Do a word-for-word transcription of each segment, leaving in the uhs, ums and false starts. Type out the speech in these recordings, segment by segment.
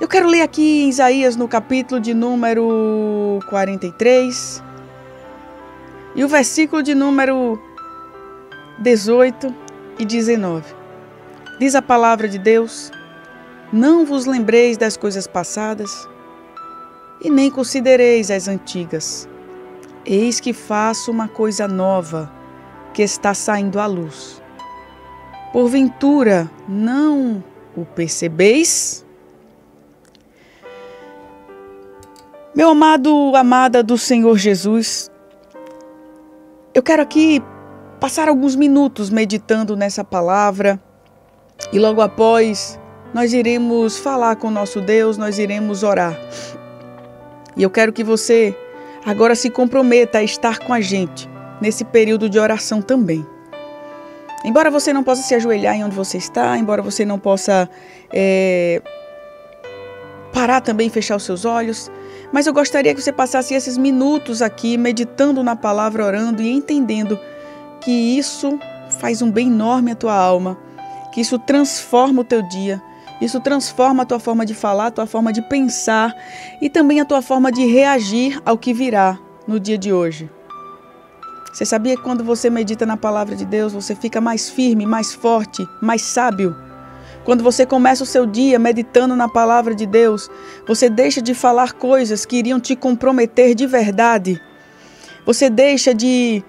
Eu quero ler aqui em Isaías, no capítulo de número quarenta e três, e o versículo de número dezoito e dezenove. Diz a palavra de Deus: não vos lembreis das coisas passadas, e nem considereis as antigas. Eis que faço uma coisa nova, que está saindo à luz. Porventura não o percebeis? Meu amado, amada do Senhor Jesus, eu quero aqui passar alguns minutos meditando nessa palavra e logo após nós iremos falar com o nosso Deus, nós iremos orar. E eu quero que você agora se comprometa a estar com a gente nesse período de oração também. Embora você não possa se ajoelhar em onde você está, embora você não possa é, parar também e fechar os seus olhos, mas eu gostaria que você passasse esses minutos aqui meditando na palavra, orando e entendendo que isso faz um bem enorme à tua alma, que isso transforma o teu dia, isso transforma a tua forma de falar, a tua forma de pensar e também a tua forma de reagir ao que virá no dia de hoje. Você sabia que quando você medita na palavra de Deus, você fica mais firme, mais forte, mais sábio? Quando você começa o seu dia meditando na palavra de Deus, você deixa de falar coisas que iriam te comprometer de verdade. Você deixa de,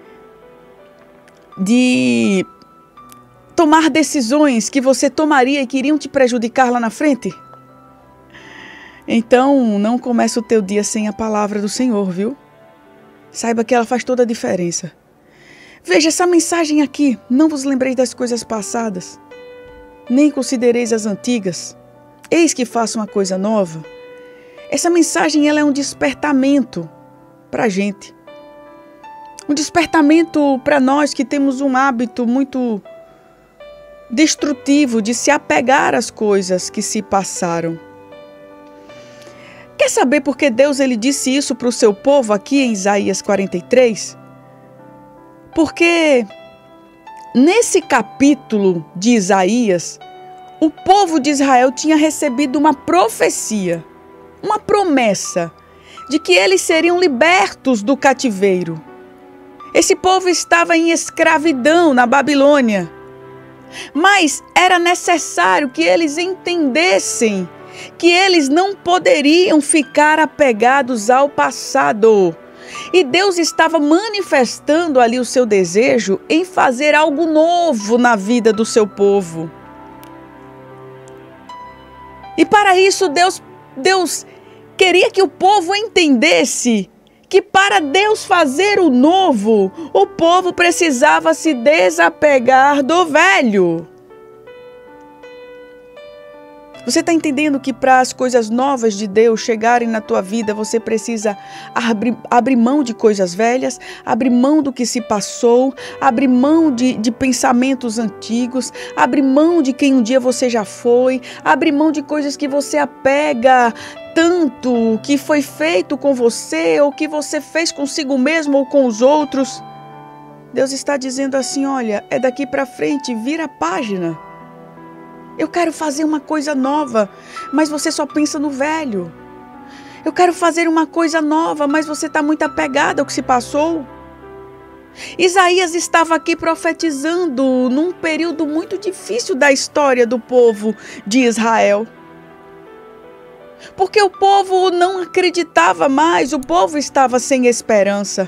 de tomar decisões que você tomaria e que iriam te prejudicar lá na frente. Então, não comece o teu dia sem a palavra do Senhor, viu? Saiba que ela faz toda a diferença. Veja essa mensagem aqui. Não vos lembreis das coisas passadas, nem considereis as antigas. Eis que faço uma coisa nova. Essa mensagem ela é um despertamento para a gente. Um despertamento para nós que temos um hábito muito destrutivo de se apegar às coisas que se passaram. Quer saber por que Deus ele disse isso para o seu povo aqui em Isaías quarenta e três? Porque nesse capítulo de Isaías, o povo de Israel tinha recebido uma profecia, uma promessa de que eles seriam libertos do cativeiro. Esse povo estava em escravidão na Babilônia, mas era necessário que eles entendessem que eles não poderiam ficar apegados ao passado. E Deus estava manifestando ali o seu desejo em fazer algo novo na vida do seu povo. E para isso Deus, Deus queria que o povo entendesse que para Deus fazer o novo, o povo precisava se desapegar do velho. Você está entendendo que para as coisas novas de Deus chegarem na tua vida, você precisa abrir, abrir mão de coisas velhas, abrir mão do que se passou, abrir mão de, de pensamentos antigos, abrir mão de quem um dia você já foi, abrir mão de coisas que você apega tanto, que foi feito com você ou que você fez consigo mesmo ou com os outros. Deus está dizendo assim, olha, é daqui para frente, vira a página. Eu quero fazer uma coisa nova, mas você só pensa no velho. Eu quero fazer uma coisa nova, mas você está muito apegado ao que se passou. Isaías estava aqui profetizando num período muito difícil da história do povo de Israel. Porque o povo não acreditava mais, o povo estava sem esperança.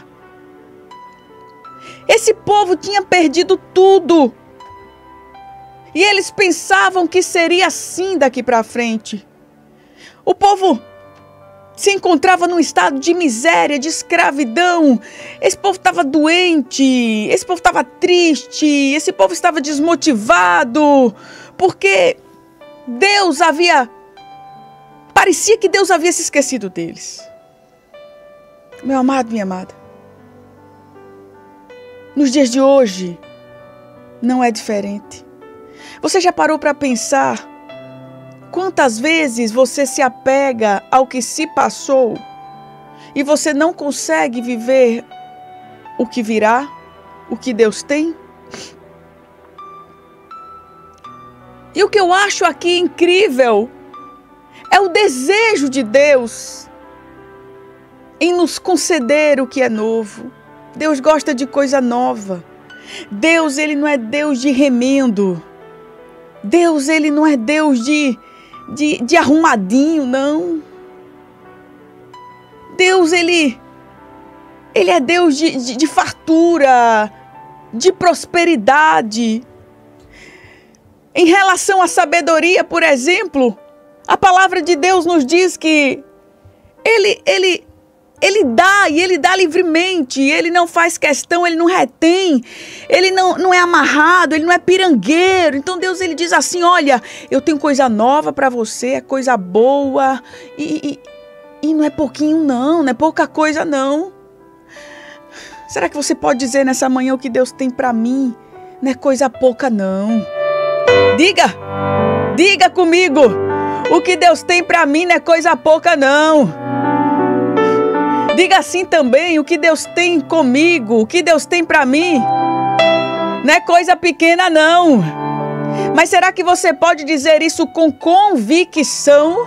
Esse povo tinha perdido tudo. E eles pensavam que seria assim daqui para frente. O povo se encontrava num estado de miséria, de escravidão. Esse povo estava doente, esse povo estava triste, esse povo estava desmotivado, porque Deus havia... Parecia que Deus havia se esquecido deles. Meu amado, minha amada, nos dias de hoje não é diferente. Você já parou para pensar quantas vezes você se apega ao que se passou e você não consegue viver o que virá, o que Deus tem? E o que eu acho aqui incrível É o desejo de Deus em nos conceder o que é novo. Deus gosta de coisa nova. Deus, ele não é Deus de remendo. Deus, ele não é Deus de, de, de arrumadinho, não. Deus, ele, ele é Deus de, de, de fartura, de prosperidade. Em relação à sabedoria, por exemplo, a palavra de Deus nos diz que ele, ele, ele dá e ele dá livremente, ele não faz questão, ele não retém, ele não, não é amarrado, ele não é pirangueiro. Então Deus, ele diz assim, olha, eu tenho coisa nova para você, é coisa boa e, e, e não é pouquinho não, não é pouca coisa não. Será que você pode dizer nessa manhã o que Deus tem para mim? Não é coisa pouca não. Diga, diga comigo, o que Deus tem para mim não é coisa pouca não. Diga assim também, o que Deus tem comigo, o que Deus tem para mim não é coisa pequena não. Mas será que você pode dizer isso com convicção?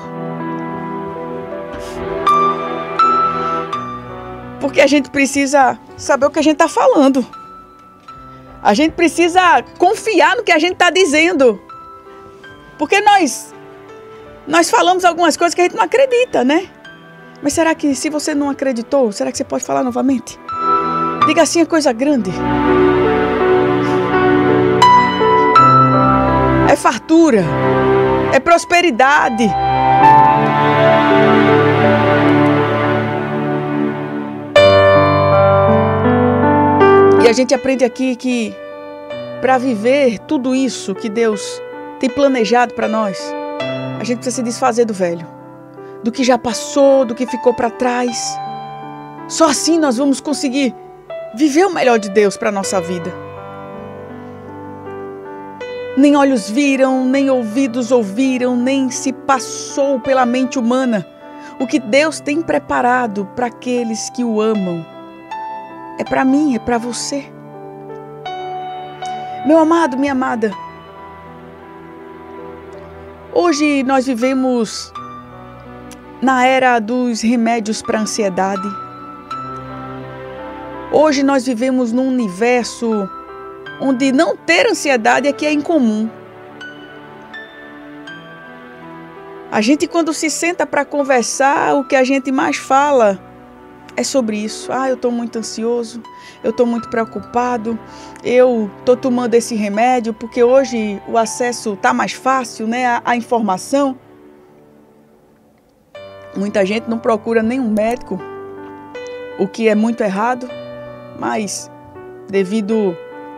Porque a gente precisa saber o que a gente está falando. A gente precisa confiar no que a gente está dizendo. Porque nós, nós falamos algumas coisas que a gente não acredita, né? Mas será que se você não acreditou, será que você pode falar novamente? Diga assim, é coisa grande. É fartura. É prosperidade. E a gente aprende aqui que para viver tudo isso que Deus tem planejado para nós, a gente precisa se desfazer do velho, do que já passou, do que ficou para trás. Só assim nós vamos conseguir viver o melhor de Deus para a nossa vida. Nem olhos viram, nem ouvidos ouviram, nem se passou pela mente humana o que Deus tem preparado para aqueles que o amam. É para mim, é para você. Meu amado, minha amada, hoje nós vivemos na era dos remédios para a ansiedade. Hoje nós vivemos num universo onde não ter ansiedade é que é incomum. A gente, quando se senta para conversar, o que a gente mais fala é sobre isso. Ah, eu estou muito ansioso, eu estou muito preocupado, eu estou tomando esse remédio porque hoje o acesso está mais fácil, né, a, a informação. Muita gente não procura nenhum médico, o que é muito errado, mas devido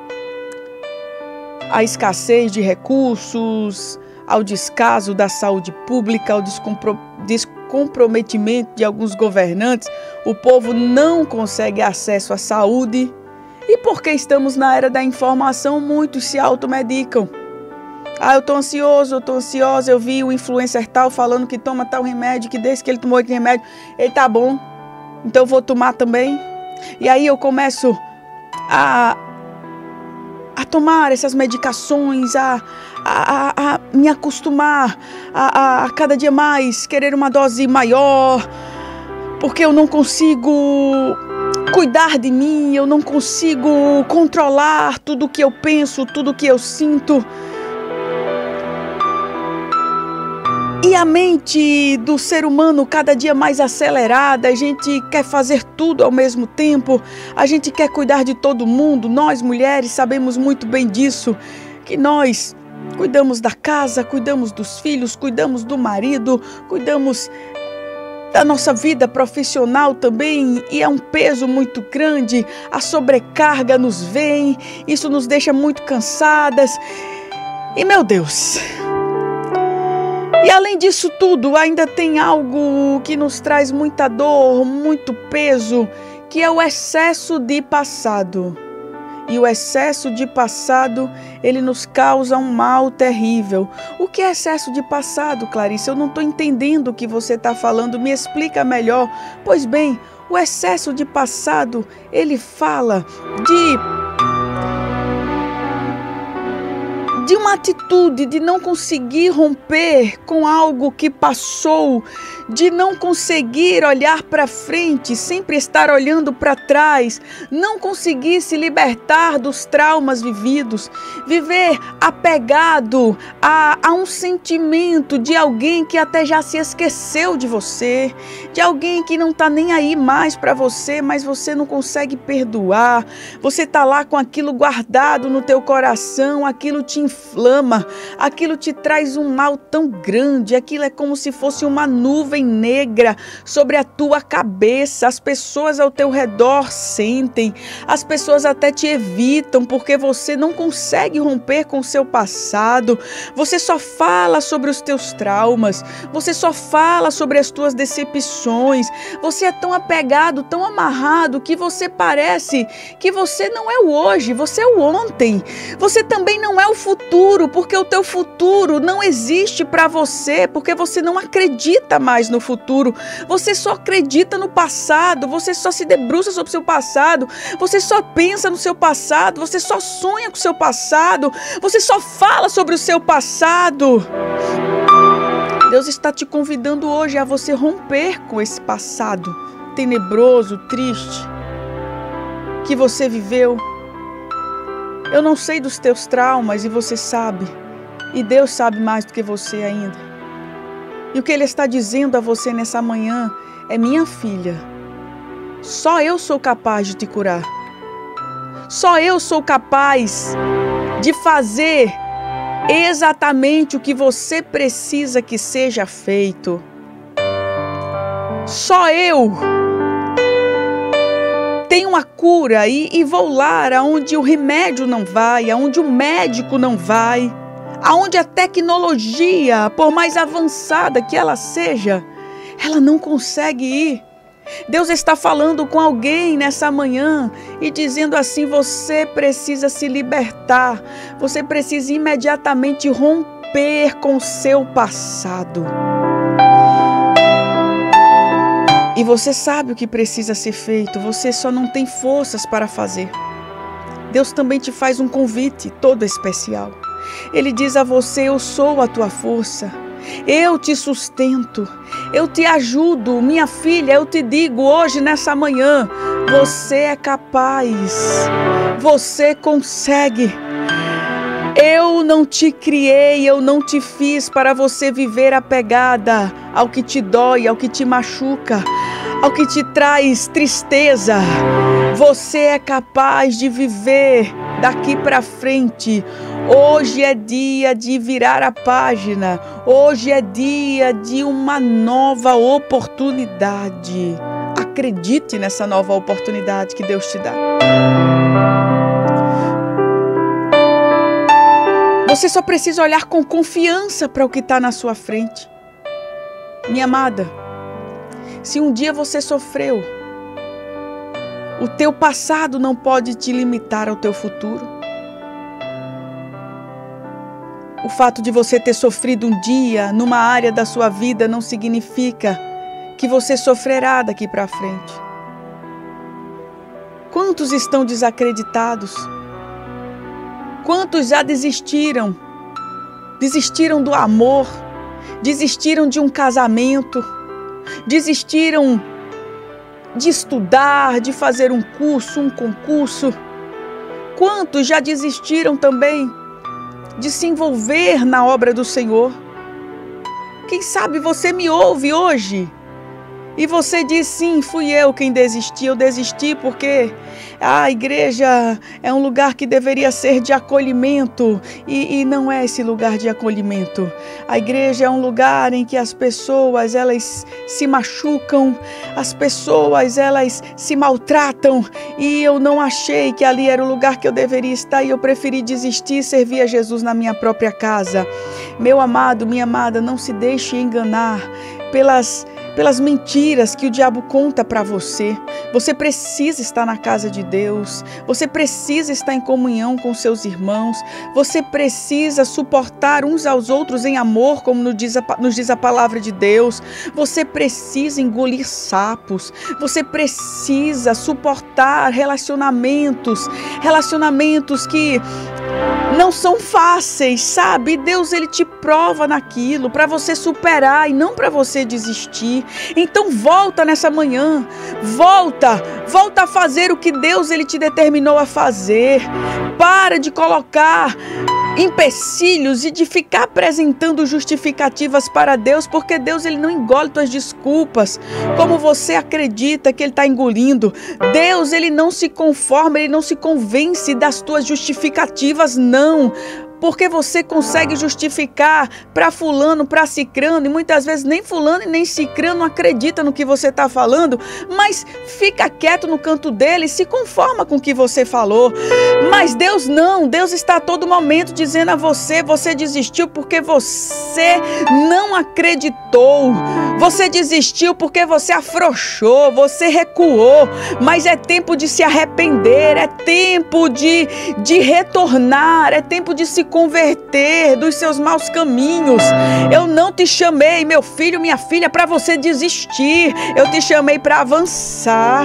à escassez de recursos, ao descaso da saúde pública, ao descompro- descomprometimento de alguns governantes, o povo não consegue acesso à saúde. E porque estamos na era da informação, muitos se automedicam. Ah, eu estou ansioso, eu estou ansiosa, eu vi o influencer tal falando que toma tal remédio, que desde que ele tomou aquele remédio, ele tá bom, então eu vou tomar também. E aí eu começo a, a tomar essas medicações, a, a, a, a me acostumar a, a, a cada dia mais querer uma dose maior, porque eu não consigo cuidar de mim, eu não consigo controlar tudo o que eu penso, tudo o que eu sinto. E a mente do ser humano cada dia mais acelerada, a gente quer fazer tudo ao mesmo tempo, a gente quer cuidar de todo mundo. Nós mulheres sabemos muito bem disso, que nós cuidamos da casa, cuidamos dos filhos, cuidamos do marido, cuidamos da nossa vida profissional também, e é um peso muito grande, a sobrecarga nos vem, isso nos deixa muito cansadas. E meu Deus... E além disso tudo, ainda tem algo que nos traz muita dor, muito peso, que é o excesso de passado. E o excesso de passado, ele nos causa um mal terrível. O que é excesso de passado, Clarice? Eu não estou entendendo o que você está falando, me explica melhor. Pois bem, o excesso de passado, ele fala de... de uma atitude de não conseguir romper com algo que passou, de não conseguir olhar para frente, sempre estar olhando para trás, não conseguir se libertar dos traumas vividos, viver apegado a, a um sentimento de alguém que até já se esqueceu de você, de alguém que não está nem aí mais para você, mas você não consegue perdoar, você está lá com aquilo guardado no teu coração, aquilo te inflama, aquilo te traz um mal tão grande, aquilo é como se fosse uma nuvem negra sobre a tua cabeça, as pessoas ao teu redor sentem, as pessoas até te evitam porque você não consegue romper com o seu passado, você só fala sobre os teus traumas, você só fala sobre as tuas decepções, você é tão apegado, tão amarrado que você parece que você não é o hoje, você é o ontem, você também não é o futuro, porque o teu futuro não existe para você, porque você não acredita mais no futuro, você só acredita no passado, você só se debruça sobre o seu passado, você só pensa no seu passado, você só sonha com o seu passado, você só fala sobre o seu passado. Deus está te convidando hoje a você romper com esse passado tenebroso, triste, que você viveu. Eu não sei dos teus traumas e você sabe, e Deus sabe mais do que você ainda. E o que Ele está dizendo a você nessa manhã é: minha filha, só eu sou capaz de te curar. Só eu sou capaz de fazer exatamente o que você precisa que seja feito. Só eu tenho a cura e, e vou lá aonde o remédio não vai, aonde o médico não vai, aonde a tecnologia, por mais avançada que ela seja, ela não consegue ir. Deus está falando com alguém nessa manhã e dizendo assim: você precisa se libertar, você precisa imediatamente romper com o seu passado. E você sabe o que precisa ser feito, você só não tem forças para fazer. Deus também te faz um convite todo especial. Ele diz a você: eu sou a tua força, eu te sustento, eu te ajudo. Minha filha, eu te digo hoje, nessa manhã, você é capaz, você consegue. Eu não te criei, eu não te fiz para você viver apegada ao que te dói, ao que te machuca, ao que te traz tristeza. Você é capaz de viver daqui para frente. Hoje é dia de virar a página. Hoje é dia de uma nova oportunidade. Acredite nessa nova oportunidade que Deus te dá. Você só precisa olhar com confiança para o que está na sua frente. Minha amada, se um dia você sofreu, o teu passado não pode te limitar ao teu futuro. O fato de você ter sofrido um dia numa área da sua vida não significa que você sofrerá daqui para frente. Quantos estão desacreditados? Quantos já desistiram? Desistiram do amor, desistiram de um casamento, desistiram de estudar, de fazer um curso, um concurso. Quantos já desistiram também de se envolver na obra do Senhor? Quem sabe você me ouve hoje e você diz: sim, fui eu quem desisti, eu desisti porque a igreja é um lugar que deveria ser de acolhimento e, e não é esse lugar de acolhimento. A igreja é um lugar em que as pessoas elas se machucam, as pessoas elas se maltratam e eu não achei que ali era o lugar que eu deveria estar e eu preferi desistir e servir a Jesus na minha própria casa. Meu amado, minha amada, não se deixe enganar pelas pelas mentiras que o diabo conta para você. Você precisa estar na casa de Deus, você precisa estar em comunhão com seus irmãos, você precisa suportar uns aos outros em amor, como nos diz a, nos diz a palavra de Deus. Você precisa engolir sapos, você precisa suportar relacionamentos, relacionamentos que não são fáceis, sabe? Deus, ele te prova naquilo para você superar e não para você desistir. Então volta nessa manhã, volta, volta a fazer o que Deus, ele te determinou a fazer. Para de colocar empecilhos e de ficar apresentando justificativas para Deus, porque Deus, ele não engole tuas desculpas como você acredita que ele está engolindo. Deus, ele não se conforma, ele não se convence das tuas justificativas, não. Porque você consegue justificar para fulano, para cicrano, e muitas vezes nem fulano e nem cicrano acredita no que você está falando, mas fica quieto no canto dele e se conforma com o que você falou. Mas Deus não, Deus está a todo momento dizendo a você, você desistiu porque você não acreditou, você desistiu porque você afrouxou, você recuou, mas é tempo de se arrepender, é tempo de, de retornar, é tempo de se converter dos seus maus caminhos. Eu não te chamei, meu filho, minha filha, para você desistir. Eu te chamei para avançar.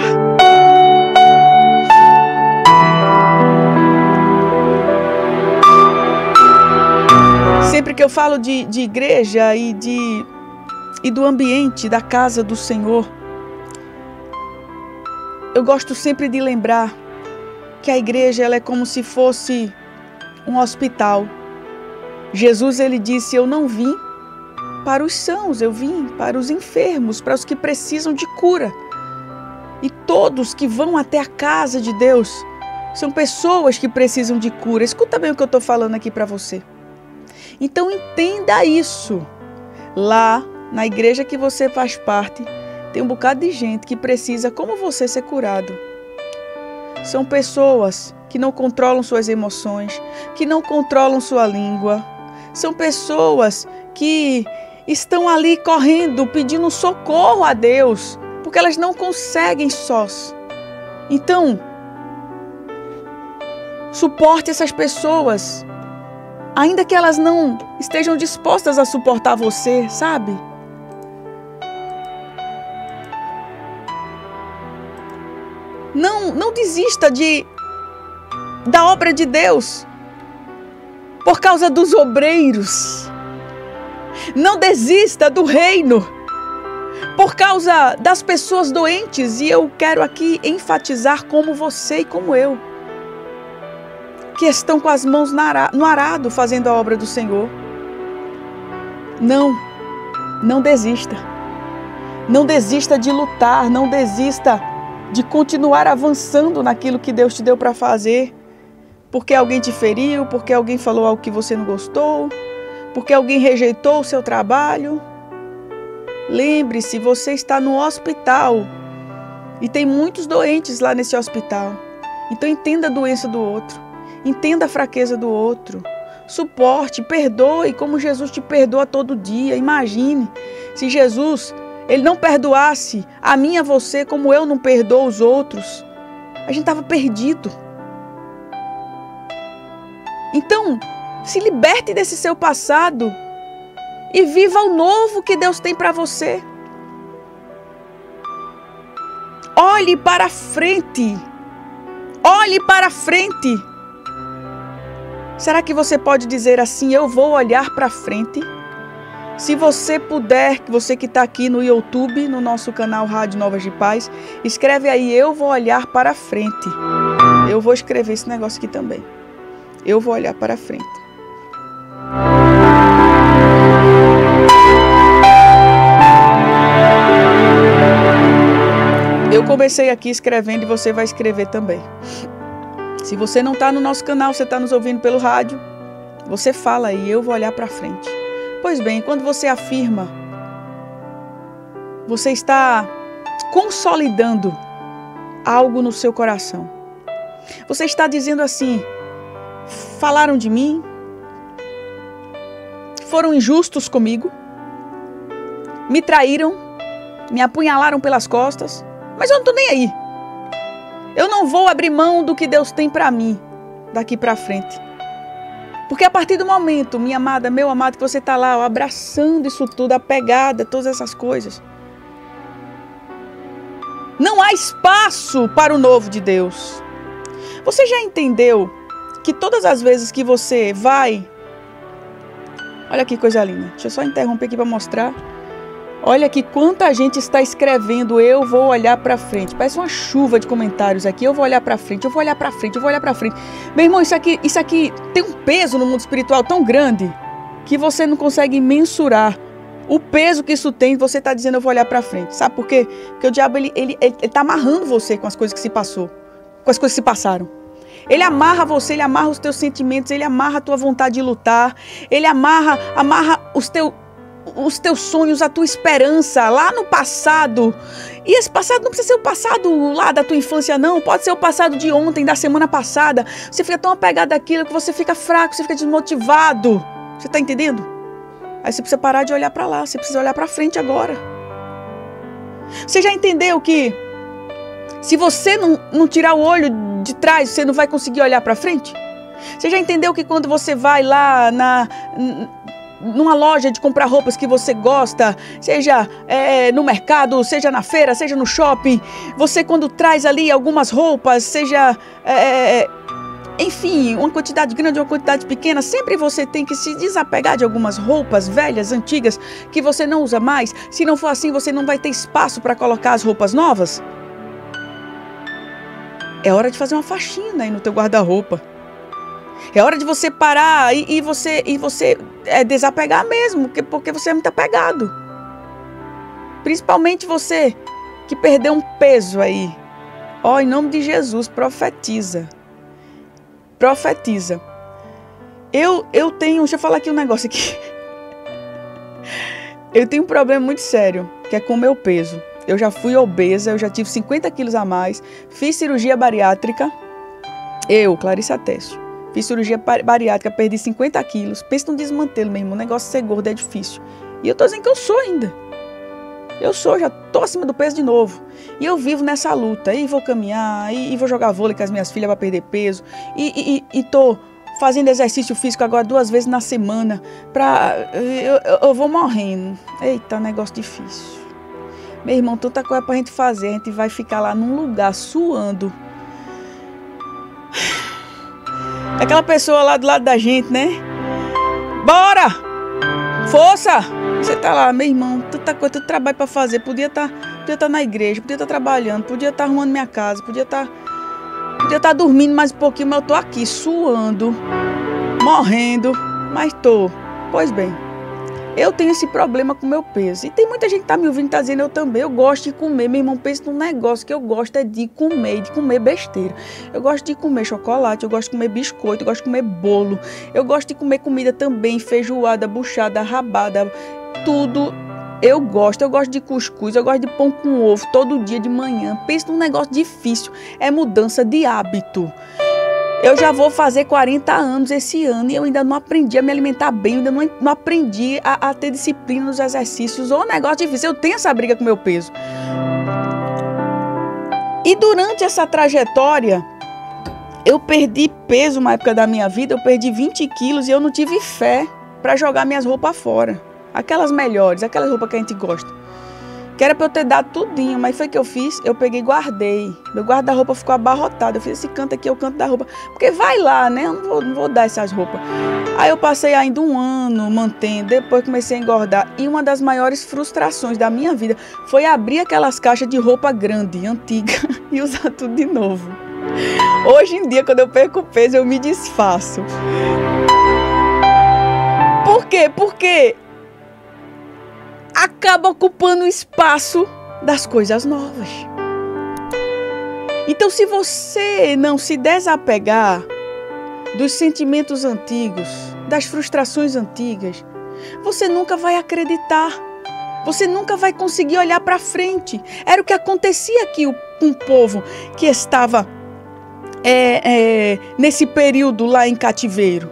Sempre que eu falo de, de igreja e, de, e do ambiente da casa do Senhor, eu gosto sempre de lembrar que a igreja, ela é como se fosse um hospital. Jesus, ele disse, eu não vim para os sãos, eu vim para os enfermos, para os que precisam de cura. E todos que vão até a casa de Deus são pessoas que precisam de cura. Escuta bem o que eu estou falando aqui para você. Então entenda isso. Lá na igreja que você faz parte, tem um bocado de gente que precisa, como você, ser curado. São pessoas que não controlam suas emoções, que não controlam sua língua. São pessoas que estão ali correndo, pedindo socorro a Deus, porque elas não conseguem sós. Então, suporte essas pessoas, ainda que elas não estejam dispostas a suportar você, sabe? Não, não desista de, da obra de Deus por causa dos obreiros. Não desista do reino por causa das pessoas doentes. E eu quero aqui enfatizar como você e como eu, que estão com as mãos no arado fazendo a obra do Senhor. Não, não desista. Não desista de lutar, não desista de continuar avançando naquilo que Deus te deu para fazer, porque alguém te feriu, porque alguém falou algo que você não gostou, porque alguém rejeitou o seu trabalho. Lembre-se, você está no hospital e tem muitos doentes lá nesse hospital. Então entenda a doença do outro, entenda a fraqueza do outro, suporte, perdoe como Jesus te perdoa todo dia. Imagine se Jesus, ele não perdoasse a mim e a você como eu não perdoo os outros. A gente estava perdido. Então, se liberte desse seu passado e viva o novo que Deus tem para você. Olhe para frente. Olhe para frente. Será que você pode dizer assim, eu vou olhar para frente? Se você puder, você que está aqui no YouTube, no nosso canal Rádio Novas de Paz, escreve aí, eu vou olhar para frente. Eu vou escrever esse negócio aqui também. Eu vou olhar para frente. Eu comecei aqui escrevendo e você vai escrever também. Se você não está no nosso canal, você está nos ouvindo pelo rádio, você fala aí, eu vou olhar para frente. Pois bem, quando você afirma, você está consolidando algo no seu coração. Você está dizendo assim, falaram de mim, foram injustos comigo, me traíram, me apunhalaram pelas costas, mas eu não estou nem aí. Eu não vou abrir mão do que Deus tem para mim daqui para frente. Porque a partir do momento, minha amada, meu amado, que você está lá ó, abraçando isso tudo, apegada, todas essas coisas, não há espaço para o novo de Deus. Você já entendeu que todas as vezes que você vai... Olha que coisa linda. Deixa eu só interromper aqui para mostrar. Olha aqui quanta gente está escrevendo, eu vou olhar para frente. Parece uma chuva de comentários aqui. Eu vou olhar para frente, eu vou olhar para frente, eu vou olhar para frente. Meu irmão, isso aqui, isso aqui tem um peso no mundo espiritual tão grande que você não consegue mensurar o peso que isso tem. Você está dizendo, eu vou olhar para frente. Sabe por quê? Porque o diabo, ele, ele, ele, ele tá amarrando você com as coisas que se passou, com as coisas que se passaram. Ele amarra você, ele amarra os teus sentimentos, ele amarra a tua vontade de lutar, ele amarra, amarra os teus... os teus sonhos, a tua esperança lá no passado. E esse passado não precisa ser o passado lá da tua infância, não. Pode ser o passado de ontem, da semana passada. Você fica tão apegado àquilo que você fica fraco, você fica desmotivado. Você tá entendendo? Aí você precisa parar de olhar para lá, você precisa olhar para frente agora. Você já entendeu que se você não, não tirar o olho de trás, você não vai conseguir olhar para frente? Você já entendeu que quando você vai lá na... numa loja de comprar roupas que você gosta, seja é, no mercado, seja na feira, seja no shopping, você quando traz ali algumas roupas, seja, é, enfim, uma quantidade grande ou uma quantidade pequena, sempre você tem que se desapegar de algumas roupas velhas, antigas, que você não usa mais. Se não for assim, você não vai ter espaço para colocar as roupas novas. É hora de fazer uma faxina aí no teu guarda-roupa. É hora de você parar e, e você, e você é, desapegar mesmo, porque, porque você é muito apegado. Principalmente você que perdeu um peso aí. Ó, oh, em nome de Jesus, profetiza. Profetiza. Eu, eu tenho, deixa eu falar aqui um negócio aqui. Eu tenho um problema muito sério, que é com o meu peso. Eu já fui obesa, eu já tive cinquenta quilos a mais, fiz cirurgia bariátrica. Eu, Clarissa Técio. Fiz cirurgia bariátrica, perdi cinquenta quilos. Pensa num desmantelo mesmo. O negócio de ser gordo é difícil. E eu tô dizendo que eu sou ainda. Eu sou, já tô acima do peso de novo. E eu vivo nessa luta. E vou caminhar, e, e vou jogar vôlei com as minhas filhas para perder peso. E, e, e tô fazendo exercício físico agora duas vezes na semana. Pra, eu, eu, eu vou morrendo. Eita, negócio difícil. Meu irmão, tanta coisa pra gente fazer. A gente vai ficar lá num lugar suando. Aquela pessoa lá do lado da gente, né? Bora! Força! Você tá lá, meu irmão, tanta coisa, tanto trabalho pra fazer. Podia estar tá, podia tá na igreja, podia estar tá trabalhando, podia estar tá arrumando minha casa, podia estar tá, podia tá dormindo mais um pouquinho, mas eu tô aqui suando, morrendo, mas tô. Pois bem, eu tenho esse problema com o meu peso. E tem muita gente que tá me ouvindo e tá dizendo, eu também, eu gosto de comer. Meu irmão, pensa num negócio que eu gosto é de comer, de comer besteira. Eu gosto de comer chocolate, eu gosto de comer biscoito, eu gosto de comer bolo. Eu gosto de comer comida também, feijoada, buchada, rabada, tudo. Eu gosto, eu gosto de cuscuz, eu gosto de pão com ovo todo dia de manhã. Pensa num negócio difícil, é mudança de hábito. Eu já vou fazer quarenta anos esse ano e eu ainda não aprendi a me alimentar bem, eu ainda não, não aprendi a, a ter disciplina nos exercícios. Ou um negócio difícil, eu tenho essa briga com o meu peso. E durante essa trajetória, eu perdi peso uma época da minha vida, eu perdi vinte quilos e eu não tive fé para jogar minhas roupas fora. Aquelas melhores, aquelas roupas que a gente gosta. Que era pra eu ter dado tudinho, mas foi o que eu fiz, eu peguei e guardei. Meu guarda-roupa ficou abarrotado. Eu fiz esse canto aqui, é o canto da roupa. Porque vai lá, né? Eu não vou, não vou dar essas roupas. Aí eu passei ainda um ano mantendo, depois comecei a engordar. E uma das maiores frustrações da minha vida foi abrir aquelas caixas de roupa grande, antiga, e usar tudo de novo. Hoje em dia, quando eu perco peso, eu me desfaço. Por quê? Porque acaba ocupando o espaço das coisas novas. Então, se você não se desapegar dos sentimentos antigos, das frustrações antigas, você nunca vai acreditar. Você nunca vai conseguir olhar para frente. Era o que acontecia aqui com o povo que estava é, é, nesse período lá em cativeiro.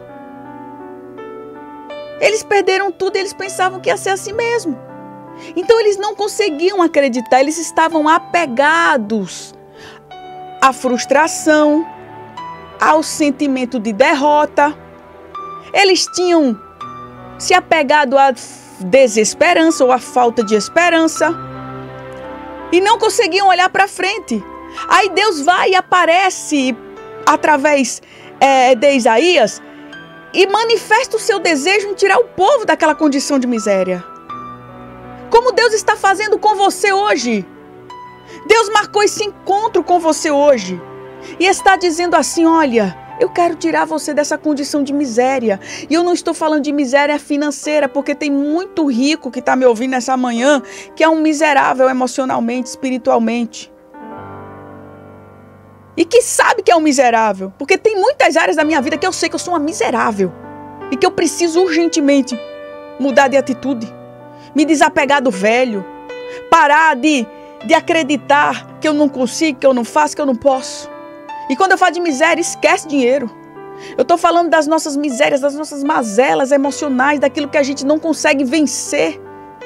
Eles perderam tudo e eles pensavam que ia ser assim mesmo. Então eles não conseguiam acreditar, eles estavam apegados à frustração, ao sentimento de derrota. Eles tinham se apegado à desesperança ou à falta de esperança e não conseguiam olhar para frente. Aí Deus vai e aparece através é, de Isaías e manifesta o seu desejo em tirar o povo daquela condição de miséria. Como Deus está fazendo com você hoje. Deus marcou esse encontro com você hoje e está dizendo assim, olha, eu quero tirar você dessa condição de miséria. E eu não estou falando de miséria financeira, porque tem muito rico que está me ouvindo nessa manhã, que é um miserável emocionalmente, espiritualmente. E que sabe que é um miserável, porque tem muitas áreas da minha vida que eu sei que eu sou uma miserável. E que eu preciso urgentemente mudar de atitude, me desapegar do velho, parar de, de acreditar que eu não consigo, que eu não faço, que eu não posso. E quando eu falo de miséria, esquece dinheiro. Eu estou falando das nossas misérias, das nossas mazelas emocionais, daquilo que a gente não consegue vencer.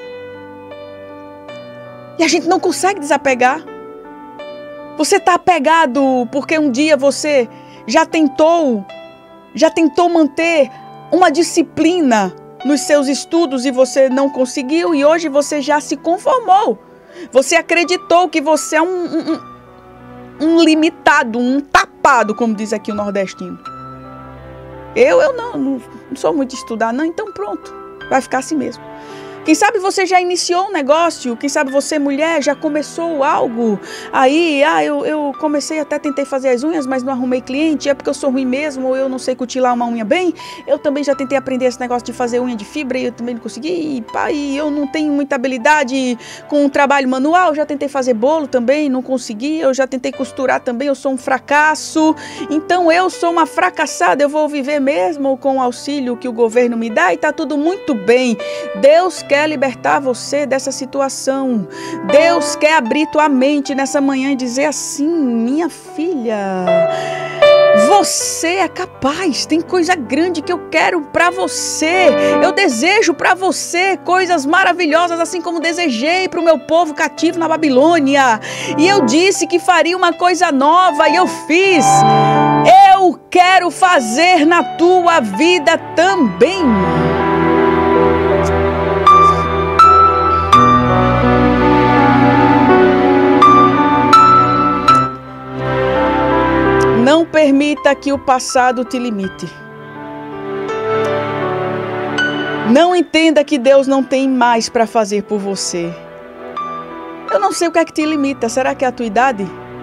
E a gente não consegue desapegar. Você está apegado porque um dia você já tentou, já tentou manter uma disciplina nos seus estudos e você não conseguiu. E hoje você já se conformou. Você acreditou que você é um... um, um Um limitado, um tapado, como diz aqui o nordestino. Eu, eu não, não, não sou muito de estudar, não, então pronto, vai ficar assim mesmo. Quem sabe você já iniciou um negócio, quem sabe você, mulher, já começou algo. Aí, ah, eu, eu comecei, até tentei fazer as unhas, mas não arrumei cliente, é porque eu sou ruim mesmo, ou eu não sei cutilar uma unha bem. Eu também já tentei aprender esse negócio de fazer unha de fibra e eu também não consegui. E, pá, e eu não tenho muita habilidade com o trabalho manual, já tentei fazer bolo também, não consegui. Eu já tentei costurar também, eu sou um fracasso. Então eu sou uma fracassada, eu vou viver mesmo com o auxílio que o governo me dá e tá tudo muito bem. Deus quer libertar você dessa situação. Deus quer abrir tua mente nessa manhã e dizer assim, minha filha, você é capaz, tem coisa grande que eu quero para você. Eu desejo para você coisas maravilhosas, assim como desejei para o meu povo cativo na Babilônia. E eu disse que faria uma coisa nova e eu fiz. Eu quero fazer na tua vida também. Não permita que o passado te limite. Não entenda que Deus não tem mais para fazer por você. Eu não sei o que é que te limita. Será que é a tua idade?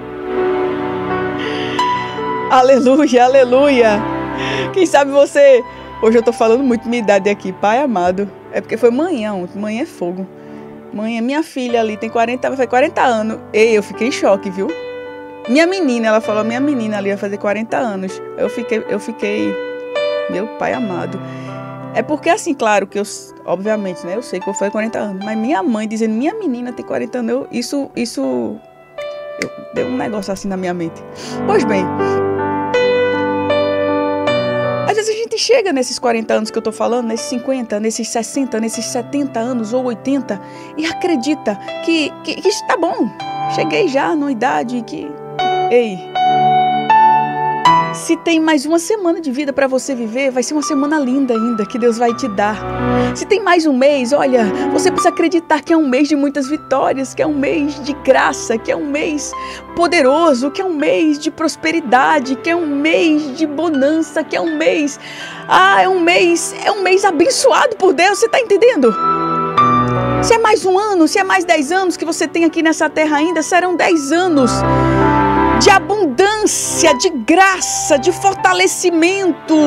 Aleluia, aleluia. Quem sabe você... Hoje eu tô falando muito minha idade aqui, pai amado. É porque foi manhã, manhã é fogo. Manhã, minha filha ali tem quarenta, foi quarenta anos. Ei, eu fiquei em choque, viu? Minha menina, ela falou, minha menina ali ia fazer quarenta anos. Eu fiquei, eu fiquei, meu pai amado. É porque assim, claro que eu, obviamente, né, eu sei que eu fui quarenta anos, mas minha mãe dizendo, minha menina tem quarenta anos, eu, isso, isso, eu, deu um negócio assim na minha mente. Pois bem, às vezes a gente chega nesses quarenta anos que eu tô falando, nesses cinquenta, nesses sessenta, nesses setenta anos ou oitenta, e acredita que, que, que isso tá bom. Cheguei já numa idade que... Ei, se tem mais uma semana de vida para você viver, vai ser uma semana linda ainda que Deus vai te dar. Se tem mais um mês, olha, você precisa acreditar que é um mês de muitas vitórias, que é um mês de graça, que é um mês poderoso, que é um mês de prosperidade, que é um mês de bonança, que é um mês... Ah, é um mês, é um mês abençoado por Deus, você tá entendendo? Se é mais um ano, se é mais dez anos que você tem aqui nessa terra ainda, serão dez anos de abundância, de graça, de fortalecimento.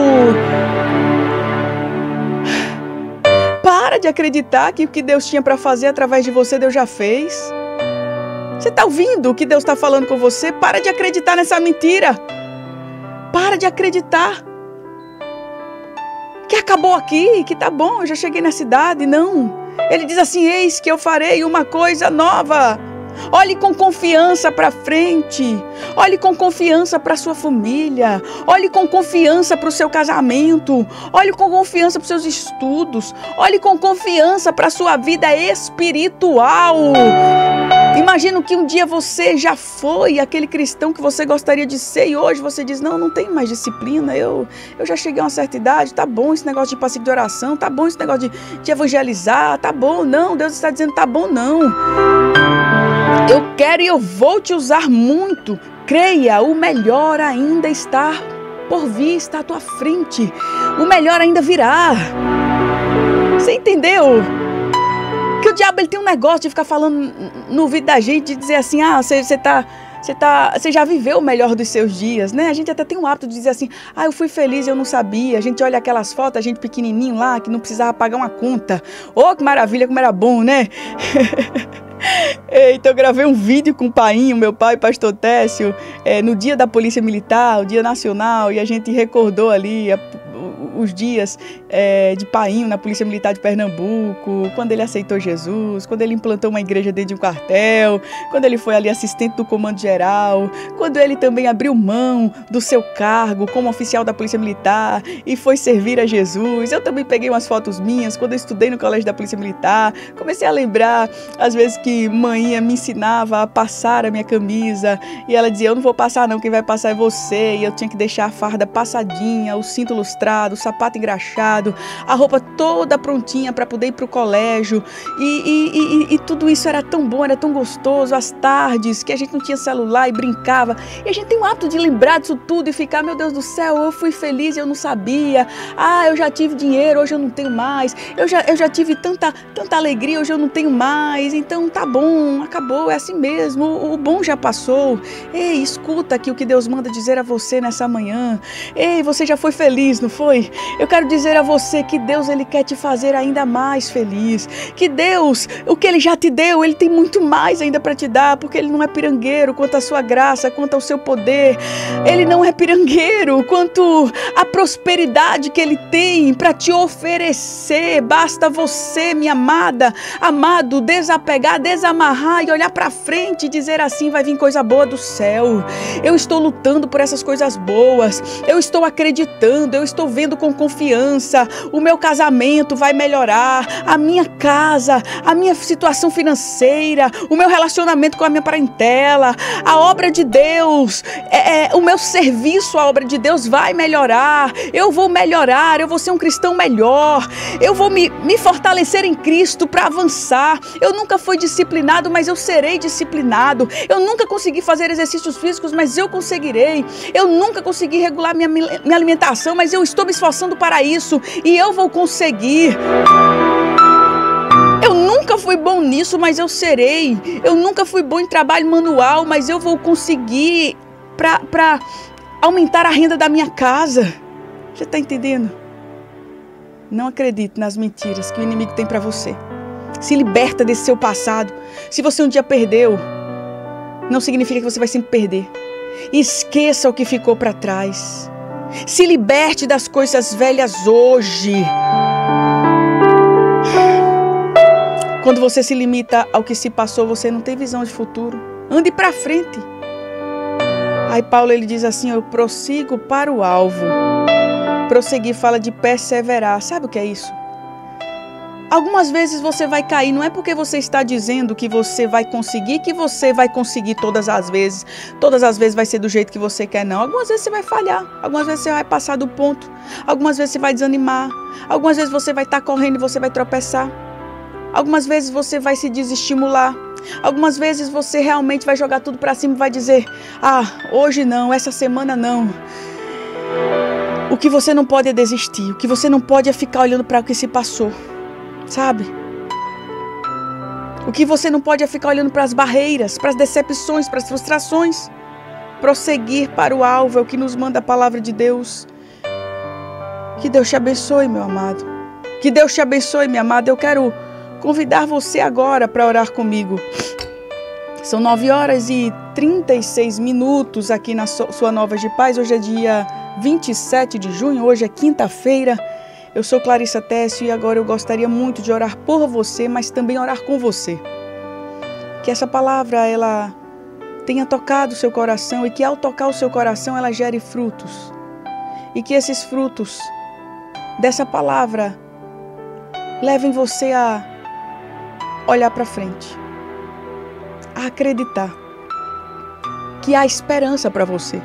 Para de acreditar que o que Deus tinha para fazer através de você, Deus já fez. Você está ouvindo o que Deus está falando com você? Para de acreditar nessa mentira. Para de acreditar que acabou aqui, que tá bom, eu já cheguei na cidade. Não. Ele diz assim, eis que eu farei uma coisa nova. Olhe com confiança para frente. Olhe com confiança para sua família. Olhe com confiança para o seu casamento. Olhe com confiança para os seus estudos. Olhe com confiança para a sua vida espiritual. Imagino que um dia você já foi aquele cristão que você gostaria de ser e hoje você diz, não, não tenho mais disciplina, eu, eu já cheguei a uma certa idade, tá bom esse negócio de passivo de oração, tá bom esse negócio de, de evangelizar, tá bom, não, Deus está dizendo, tá bom, não. Eu quero e eu vou te usar muito, creia, o melhor ainda está por vir, está à tua frente. O melhor ainda virá. Você entendeu? Que o diabo ele tem um negócio de ficar falando no ouvido da gente, de dizer assim, ah, você, você tá... Você, tá, você já viveu o melhor dos seus dias, né? A gente até tem um hábito de dizer assim, ah, eu fui feliz, eu não sabia. A gente olha aquelas fotos, a gente pequenininho lá, que não precisava pagar uma conta. Oh, que maravilha, como era bom, né? Então eu gravei um vídeo com o painho, meu pai, pastor Técio, é, no dia da Polícia Militar, o dia nacional, e a gente recordou ali a, os dias é, de painho na Polícia Militar de Pernambuco, quando ele aceitou Jesus, quando ele implantou uma igreja dentro de um quartel, quando ele foi ali assistente do comando geral, quando ele também abriu mão do seu cargo como oficial da Polícia Militar e foi servir a Jesus. Eu também peguei umas fotos minhas quando eu estudei no colégio da Polícia Militar, comecei a lembrar às vezes que mãinha me ensinava a passar a minha camisa e ela dizia, eu não vou passar não, quem vai passar é você, e eu tinha que deixar a farda passadinha, o cinto lustrado, o sapato engraxado, a roupa toda prontinha para poder ir para o colégio e, e, e, e tudo isso era tão bom, era tão gostoso, as tardes que a gente não tinha celular e brincava, e a gente tem o hábito de lembrar disso tudo e ficar, meu Deus do céu, eu fui feliz e eu não sabia, ah, eu já tive dinheiro, hoje eu não tenho mais, eu já, eu já tive tanta, tanta alegria, hoje eu não tenho mais, então tá bom, acabou, é assim mesmo, o, o bom já passou. Ei, escuta aqui o que Deus manda dizer a você nessa manhã. Ei, você já foi feliz, não foi? Eu quero dizer a você que Deus, Ele quer te fazer ainda mais feliz, que Deus, o que Ele já te deu, Ele tem muito mais ainda para te dar, porque Ele não é pirangueiro quanto à sua graça, quanto ao seu poder, Ele não é pirangueiro quanto à prosperidade que Ele tem para te oferecer. Basta você, minha amada, amado, desapegar, desamarrar e olhar para frente e dizer assim, vai vir coisa boa do céu. Eu estou lutando por essas coisas boas, eu estou acreditando, eu estou vendo com confiança, o meu casamento vai melhorar, a minha casa, a minha situação financeira, o meu relacionamento com a minha parentela, a obra de Deus, é, é, o meu serviço à obra de Deus vai melhorar, eu vou melhorar, eu vou ser um cristão melhor, eu vou me, me fortalecer em Cristo para avançar. Eu nunca fui disciplinado, mas eu serei disciplinado. Eu nunca consegui fazer exercícios físicos, mas eu conseguirei. Eu nunca consegui regular minha, minha alimentação, mas eu estou me esforçando para isso e eu vou conseguir. Eu nunca fui bom nisso, mas eu serei. Eu nunca fui bom em trabalho manual, mas eu vou conseguir para aumentar a renda da minha casa. Você está entendendo? Não acredite nas mentiras que o inimigo tem para você. Se liberta desse seu passado. Se você um dia perdeu, não significa que você vai sempre perder. Esqueça o que ficou para trás. Se liberte das coisas velhas hoje. Quando você se limita ao que se passou, você não tem visão de futuro. Ande para frente. Aí Paulo ele diz assim, eu prossigo para o alvo. Prosseguir fala de perseverar. Sabe o que é isso? Algumas vezes você vai cair, não é porque você está dizendo que você vai conseguir, que você vai conseguir todas as vezes. Todas as vezes vai ser do jeito que você quer, não. Algumas vezes você vai falhar, algumas vezes você vai passar do ponto, algumas vezes você vai desanimar, algumas vezes você vai estar correndo e você vai tropeçar, algumas vezes você vai se desestimular, algumas vezes você realmente vai jogar tudo para cima e vai dizer, ah, hoje não, essa semana não. O que você não pode é desistir, o que você não pode é ficar olhando para o que se passou. Sabe? O que você não pode é ficar olhando para as barreiras, para as decepções, para as frustrações. Prosseguir para o alvo é o que nos manda a palavra de Deus. Que Deus te abençoe, meu amado. Que Deus te abençoe, minha amada. Eu quero convidar você agora para orar comigo. São nove horas e trinta e seis minutos aqui na Sua Nova de Paz. Hoje é dia vinte e sete de junho, hoje é quinta-feira. Eu sou Clarissa Técio e agora eu gostaria muito de orar por você, mas também orar com você. Que essa palavra, ela tenha tocado o seu coração e que ao tocar o seu coração, ela gere frutos. E que esses frutos dessa palavra levem você a olhar para frente, a acreditar que há esperança para você.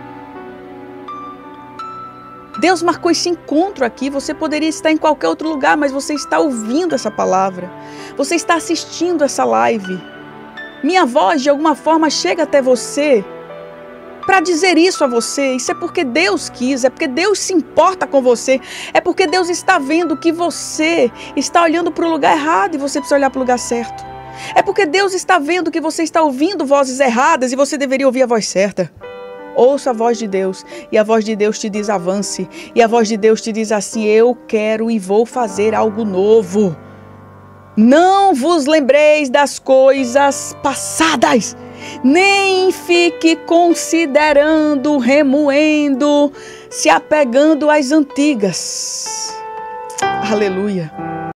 Deus marcou esse encontro aqui, você poderia estar em qualquer outro lugar, mas você está ouvindo essa palavra, você está assistindo essa live. Minha voz, de alguma forma, chega até você para dizer isso a você. Isso é porque Deus quis, é porque Deus se importa com você, é porque Deus está vendo que você está olhando para o lugar errado e você precisa olhar para o lugar certo. É porque Deus está vendo que você está ouvindo vozes erradas e você deveria ouvir a voz certa. Ouça a voz de Deus, e a voz de Deus te diz avance, e a voz de Deus te diz assim: eu quero e vou fazer algo novo. Não vos lembreis das coisas passadas, nem fique considerando, remoendo, se apegando às antigas. Aleluia.